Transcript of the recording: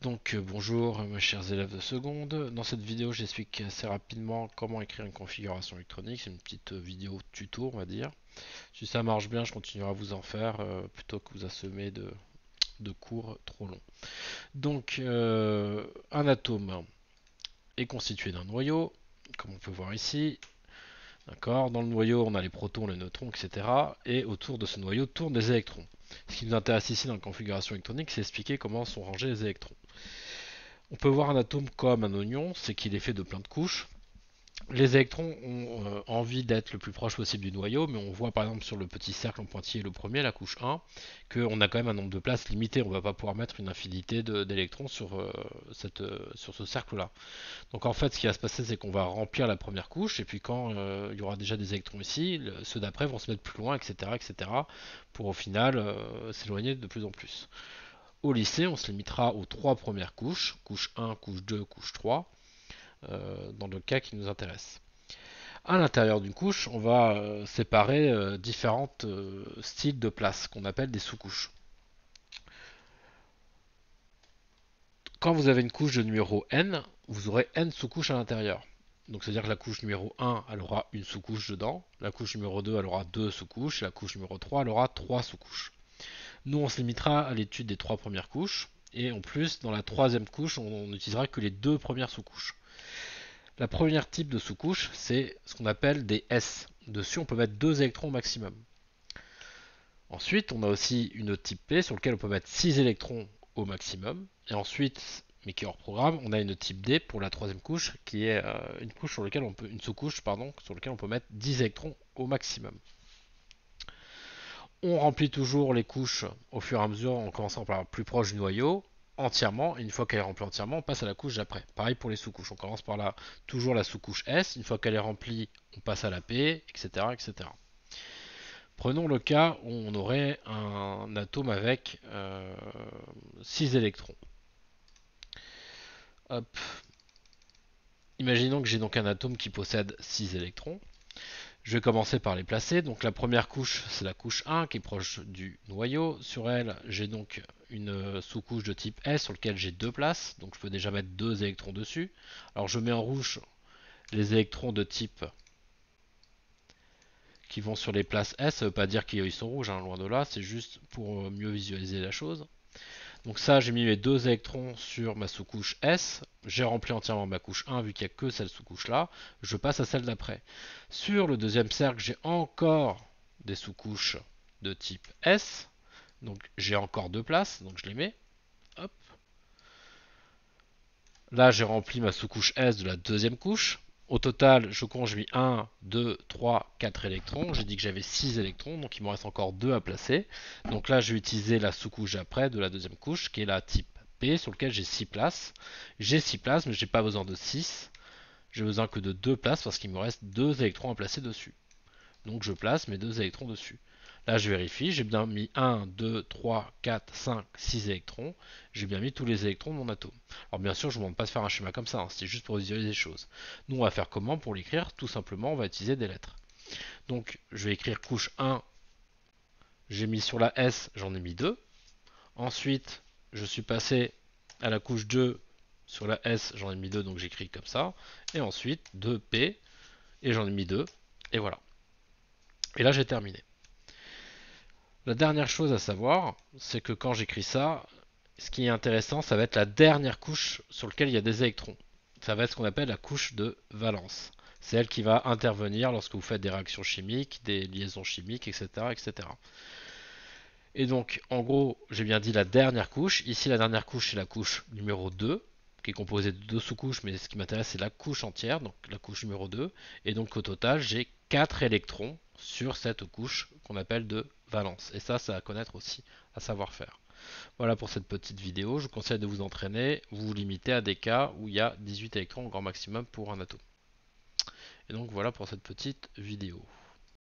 Bonjour mes chers élèves de seconde. Dans cette vidéo, j'explique assez rapidement comment écrire une configuration électronique. C'est une petite vidéo tuto, on va dire. Si ça marche bien, je continuerai à vous en faire plutôt que vous assommer de cours trop longs. Un atome est constitué d'un noyau, comme on peut voir ici. D'accord. Dans le noyau, on a les protons, les neutrons, etc. Et autour de ce noyau tournent des électrons. Ce qui nous intéresse ici dans la configuration électronique, c'est expliquer comment sont rangés les électrons. On peut voir un atome comme un oignon, c'est qu'il est fait de plein de couches. Les électrons ont envie d'être le plus proche possible du noyau, mais on voit par exemple sur le petit cercle en pointillé, le premier, la couche 1, qu'on a quand même un nombre de places limité. On ne va pas pouvoir mettre une infinité d'électrons sur ce cercle-là. Donc en fait, ce qui va se passer, c'est qu'on va remplir la première couche, et puis quand il y aura déjà des électrons ici, ceux d'après vont se mettre plus loin, etc., etc., pour au final s'éloigner de plus en plus. Au lycée, on se limitera aux trois premières couches, couche 1, couche 2, couche 3, dans le cas qui nous intéresse. À l'intérieur d'une couche, on va séparer différents styles de places qu'on appelle des sous-couches. Quand vous avez une couche de numéro n, vous aurez n sous-couches à l'intérieur. Donc c'est-à-dire que la couche numéro 1, elle aura une sous-couche dedans, la couche numéro 2, elle aura deux sous-couches, et la couche numéro 3, elle aura trois sous-couches. Nous, on se limitera à l'étude des trois premières couches, et en plus, dans la troisième couche, on n'utilisera que les deux premières sous-couches. La première type de sous-couche, c'est ce qu'on appelle des S. Dessus, on peut mettre 2 électrons au maximum. Ensuite, on a aussi une type P sur laquelle on peut mettre 6 électrons au maximum. Et ensuite, mais qui est hors programme, on a une type D pour la troisième couche, qui est une couche sur laquelle une sous-couche sur laquelle on peut mettre 10 électrons au maximum. On remplit toujours les couches au fur et à mesure en commençant par la plus proche du noyau entièrement, et une fois qu'elle est remplie entièrement, on passe à la couche d'après. Pareil pour les sous-couches, on commence par toujours la sous-couche S, une fois qu'elle est remplie, on passe à la P, etc. etc. Prenons le cas où on aurait un atome avec 6 électrons. Hop. Imaginons que j'ai donc un atome qui possède 6 électrons. Je vais commencer par les placer. Donc la première couche, c'est la couche 1 qui est proche du noyau. Sur elle, j'ai donc une sous-couche de type S sur laquelle j'ai deux places. Donc je peux déjà mettre deux électrons dessus. Alors je mets en rouge les électrons de type qui vont sur les places S. Ça ne veut pas dire qu'ils sont rouges, hein, loin de là. C'est juste pour mieux visualiser la chose. Donc ça, j'ai mis mes deux électrons sur ma sous-couche S. J'ai rempli entièrement ma couche 1 vu qu'il n'y a que cette sous-couche-là. Je passe à celle d'après. Sur le deuxième cercle, j'ai encore des sous-couches de type S. Donc j'ai encore deux places, donc je les mets. Hop. Là, j'ai rempli ma sous-couche S de la deuxième couche. Au total, je compte, j'ai mis 1, 2, 3, 4 électrons. J'ai dit que j'avais 6 électrons, donc il me reste encore 2 à placer. Donc là, je vais utiliser la sous-couche d'après de la deuxième couche, qui est la type P, sur laquelle j'ai 6 places. J'ai 6 places, mais je n'ai pas besoin de 6. J'ai besoin que de 2 places parce qu'il me reste 2 électrons à placer dessus. Donc je place mes 2 électrons dessus. Là, je vérifie, j'ai bien mis 1, 2, 3, 4, 5, 6 électrons. J'ai bien mis tous les électrons de mon atome. Alors bien sûr, je ne vous demande pas de faire un schéma comme ça, hein, c'est juste pour visualiser les choses. Nous, on va faire comment pour l'écrire? Tout simplement, on va utiliser des lettres. Donc, je vais écrire couche 1, j'ai mis sur la S, j'en ai mis 2. Ensuite, je suis passé à la couche 2, sur la S, j'en ai mis 2, donc j'écris comme ça. Et ensuite, 2P, et j'en ai mis 2. Et voilà. Et là, j'ai terminé. La dernière chose à savoir, c'est que quand j'écris ça, ce qui est intéressant, ça va être la dernière couche sur laquelle il y a des électrons. Ça va être ce qu'on appelle la couche de valence. C'est elle qui va intervenir lorsque vous faites des réactions chimiques, des liaisons chimiques, etc. etc. Et donc, en gros, j'ai bien dit la dernière couche. Ici, la dernière couche, c'est la couche numéro 2, qui est composée de deux sous-couches, mais ce qui m'intéresse, c'est la couche entière, donc la couche numéro 2. Et donc, au total, j'ai 4 électrons sur cette couche qu'on appelle de valence. Et ça, c'est à connaître aussi, à savoir faire. Voilà pour cette petite vidéo. Je vous conseille de vous entraîner. Vous vous limitez à des cas où il y a 18 électrons au grand maximum pour un atome. Et donc, voilà pour cette petite vidéo.